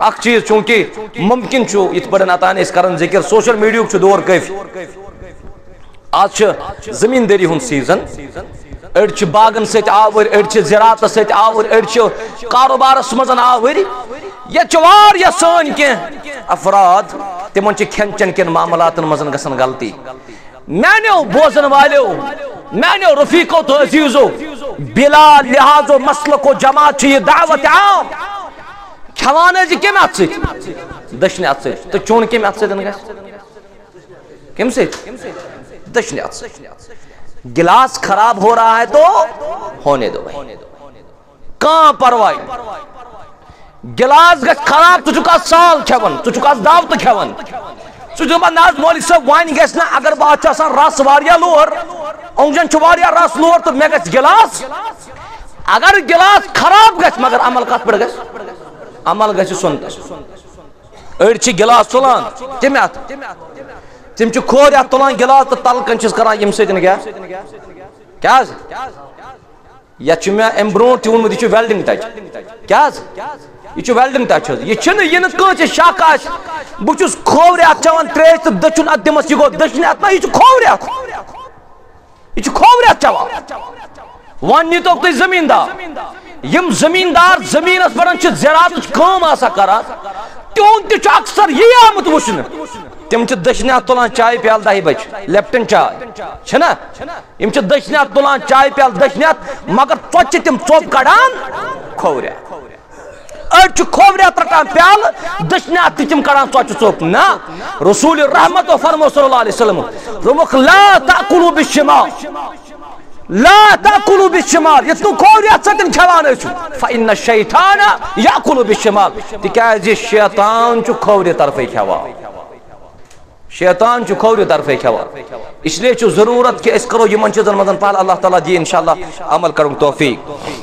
अख चीज चूंकि मुमकिन इत पे अतान कर जिक्र सोशल मीडिया दौर काफी आज जमींदारी हुंद सीजन अड़ बागन सत आवर अड़ ज़राअत सत आवर अड़ कारोबारस मज आवर ये सन कह अफराद तिमन खेन चन कन मामलातन मज गसन गलती मैनो बोजन वालो मैनो रफीको तो अजीजो बिला लिहाजो मसलको जमात ये दावत आम खवान कम अत दशने अत तो चोन कम अत कम से दशने अत गिलास खराब हो रहा है तो होने दो भाई कहां परवाह गिलास ग खराब तुझुका साल खेवन तुझुका दावत खेवन तुझुका नाज मौलिक सब वाइन गस ना अगर बात रस वारिया लोर औंजन वारिया रस लोर तो मे गस गिलास अगर गिलास खराब गस मगर अमल कत पे गस अमल गस सुन अड़ गिलास तुलान तम तिम खोर तुलान गिलास तो तलकन करान यम क्या ये मे अम ब्रो तुनमुत यह वेल्डिंग टच क्या यह वेल्डिंग टच यह कह शक बहुत खोवरियात चवान त्रेश तो दचुन अत दिमस यह गो दचन अत यह खोवरियात चवान वन नीतो तुम जमींदार यम जमींदार जमीनस पे ज़राअत काम करान तुंद अक्सर यही आमुत वुचन तम दशने तुलान चाय प्याल 10 बज लेप्टन चाय यम दशने तुलान चाय प्याल दशने मगर त्वच तम चोप कड़ान खोवरिया अड़ खोवरिया रटान प्याल दशने तम कड़ान त्वच चोप ना रसूल रहमत फरमो सल्लल्लाहु अलैहि वसल्लम रुमुख ला ताकुलू बिश्शिमाल ला ताकुलू बिश्शिमाल ये खोवरिया सतन खवान फइन्न शैतान याकुलू बिश्शिमाल तिकाज शैतान खोवरिया तरफे खवान शैतान खोवरिया तरफे खवान इसलिए जरूरत कि करो यमन चीजन मदन पाल अल्लाह ताला दी इंशाअल्लाह अमल करूं तौफीक।